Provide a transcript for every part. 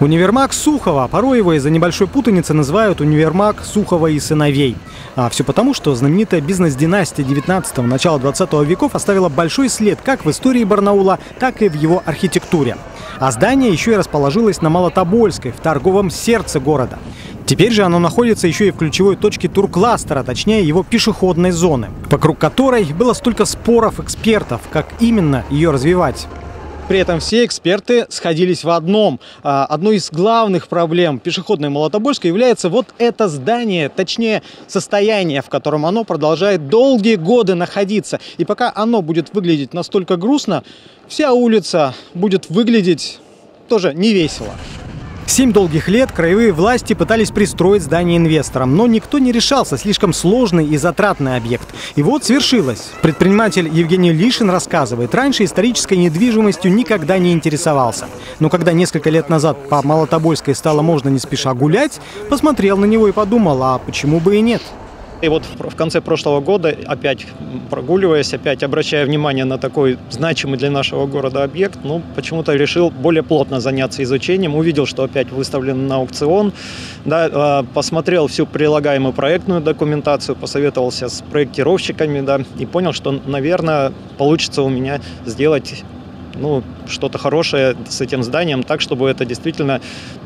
Универмаг Сухова. Порой его из-за небольшой путаницы называют универмаг Сухова и сыновей. А все потому, что знаменитая бизнес-династия 19-го, начала 20 веков оставила большой след как в истории Барнаула, так и в его архитектуре. А здание еще и расположилось на Малотобольской, в торговом сердце города. Теперь же оно находится еще и в ключевой точке туркластера, точнее его пешеходной зоны, вокруг которой было столько споров экспертов, как именно ее развивать. При этом все эксперты сходились в одном. Одной из главных проблем пешеходной Малотобольской является вот это здание, точнее состояние, в котором оно продолжает долгие годы находиться. И пока оно будет выглядеть настолько грустно, вся улица будет выглядеть тоже невесело. 7 долгих лет краевые власти пытались пристроить здание инвесторам, но никто не решался, слишком сложный и затратный объект. И вот свершилось. Предприниматель Евгений Лишин рассказывает, раньше исторической недвижимостью никогда не интересовался. Но когда несколько лет назад по Малотобольской стало можно не спеша гулять, посмотрел на него и подумал, а почему бы и нет? И вот в конце прошлого года, опять прогуливаясь, опять обращая внимание на такой значимый для нашего города объект, почему-то решил более плотно заняться изучением. Увидел, что опять выставлен на аукцион, да, посмотрел всю прилагаемую проектную документацию, посоветовался с проектировщиками, да, и понял, что, наверное, получится у меня сделать что-то хорошее с этим зданием, так, чтобы это действительно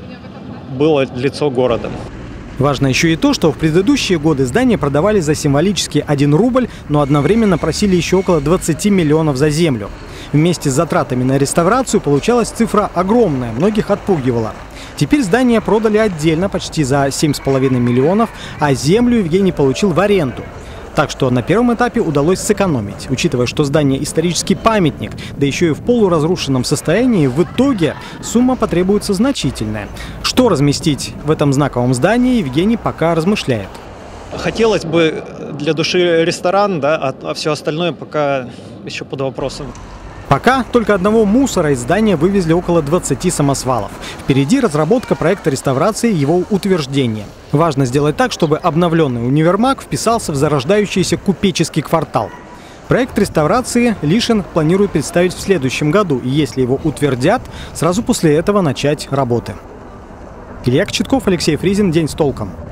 было лицо города. Важно еще и то, что в предыдущие годы здания продавали за символический 1 рубль, но одновременно просили еще около 20 миллионов за землю. Вместе с затратами на реставрацию получалась цифра огромная, многих отпугивала. Теперь здание продали отдельно почти за 7,5 миллионов, а землю Евгений получил в аренду. Так что на первом этапе удалось сэкономить. Учитывая, что здание исторический памятник, да еще и в полуразрушенном состоянии, в итоге сумма потребуется значительная. Что разместить в этом знаковом здании, Евгений пока размышляет. Хотелось бы для души ресторан, да, а все остальное пока еще под вопросом. Пока только одного мусора из здания вывезли около 20 самосвалов. Впереди разработка проекта реставрации и его утверждения. Важно сделать так, чтобы обновленный универмаг вписался в зарождающийся купеческий квартал. Проект реставрации Лишин планирует представить в следующем году, и если его утвердят, сразу после этого начать работы. Илья Кочетков, Алексей Фризин. День с толком.